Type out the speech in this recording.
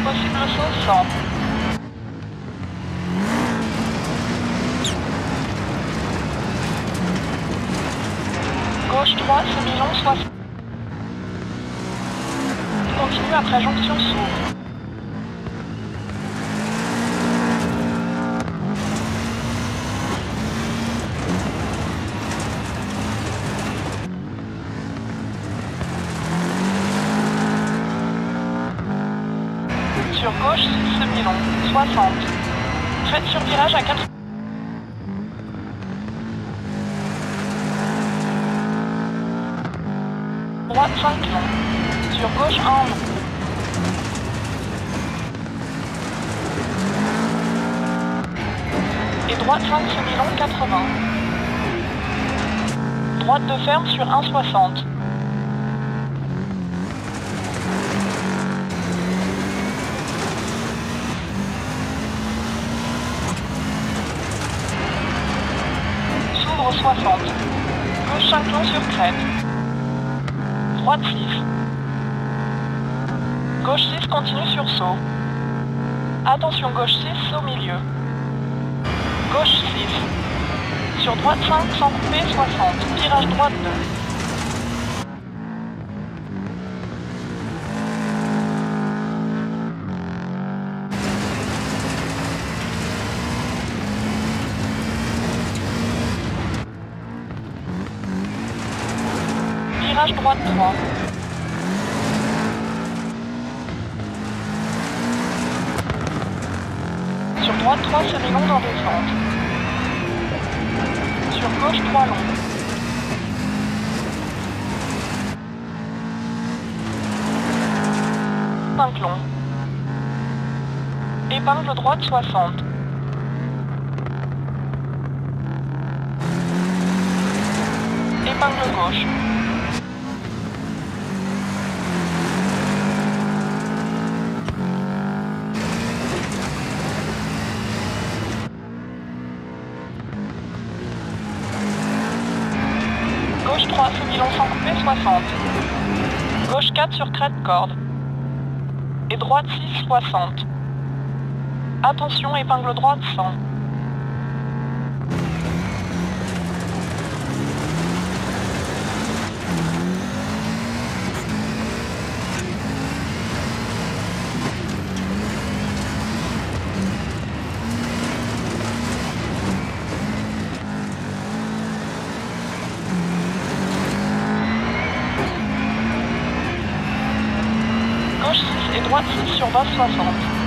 Possible saut 100. Gauche 3, semi-long 60. Continue après jonction s'ouvre. Sur gauche 6 semi-long, 60. Faites sur virage à 4. Droite 5 long. Sur gauche 1 long. Et droite 5 semi-long 80. Droite de ferme sur 1,60. S'ouvre 60. Gauche 5 long sur crête. Droite 6. Gauche 6 continue sur saut. Attention gauche 6 au milieu. Gauche 6. Sur droite 5 sans couper 60. Virage droite 2. Virage droite 3. Sur droite 3 semi-long dans descente. Sur gauche 3 long. Cinq long. Épingle droite 60. Épingle gauche. Gauche 3, semi-long sans couper 60. Gauche 4 sur crête corde. Et droite 6, 60. Attention, épingle droite 100. Gauche 6 et droite 6 sur base 60.